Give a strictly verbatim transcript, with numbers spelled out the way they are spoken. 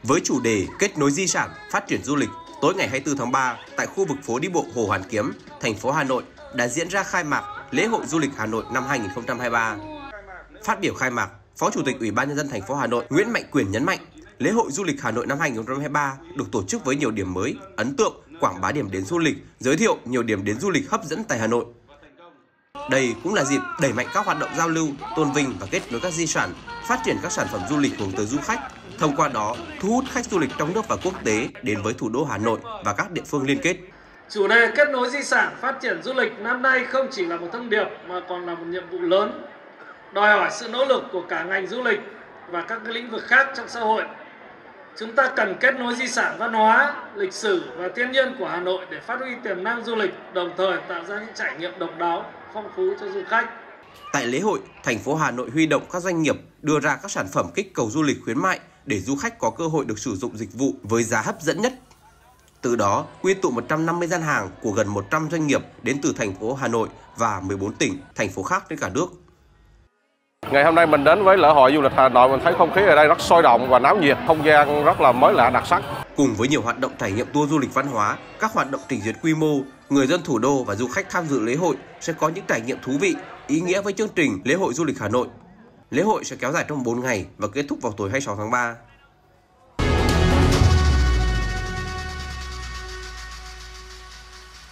Với chủ đề kết nối di sản, phát triển du lịch, tối ngày hai mươi tư tháng ba tại khu vực phố đi bộ Hồ Hoàn Kiếm, thành phố Hà Nội đã diễn ra khai mạc lễ hội du lịch Hà Nội năm hai nghìn không trăm hai mươi ba. Phát biểu khai mạc, Phó Chủ tịch Ủy ban Nhân dân thành phố Hà Nội Nguyễn Mạnh Quyền nhấn mạnh, lễ hội du lịch Hà Nội năm hai nghìn không trăm hai mươi ba được tổ chức với nhiều điểm mới, ấn tượng, quảng bá điểm đến du lịch, giới thiệu nhiều điểm đến du lịch hấp dẫn tại Hà Nội. Đây cũng là dịp đẩy mạnh các hoạt động giao lưu, tôn vinh và kết nối các di sản, phát triển các sản phẩm du lịch hướng tới du khách. Thông qua đó, thu hút khách du lịch trong nước và quốc tế đến với thủ đô Hà Nội và các địa phương liên kết. Chủ đề kết nối di sản, phát triển du lịch năm nay không chỉ là một thông điệp mà còn là một nhiệm vụ lớn, đòi hỏi sự nỗ lực của cả ngành du lịch và các lĩnh vực khác trong xã hội. Chúng ta cần kết nối di sản văn hóa, lịch sử và thiên nhiên của Hà Nội để phát huy tiềm năng du lịch, đồng thời tạo ra những trải nghiệm độc đáo, phong phú cho du khách. Tại lễ hội, thành phố Hà Nội huy động các doanh nghiệp đưa ra các sản phẩm kích cầu du lịch khuyến mại để du khách có cơ hội được sử dụng dịch vụ với giá hấp dẫn nhất. Từ đó, quy tụ một trăm năm mươi gian hàng của gần một trăm doanh nghiệp đến từ thành phố Hà Nội và mười bốn tỉnh, thành phố khác trên cả nước. Ngày hôm nay mình đến với lễ hội du lịch Hà Nội, mình thấy không khí ở đây rất sôi động và náo nhiệt, không gian rất là mới lạ đặc sắc. Cùng với nhiều hoạt động trải nghiệm tour du lịch văn hóa, các hoạt động trình duyệt quy mô, người dân thủ đô và du khách tham dự lễ hội sẽ có những trải nghiệm thú vị, ý nghĩa với chương trình lễ hội du lịch Hà Nội. Lễ hội sẽ kéo dài trong bốn ngày và kết thúc vào tối hai mươi sáu tháng ba.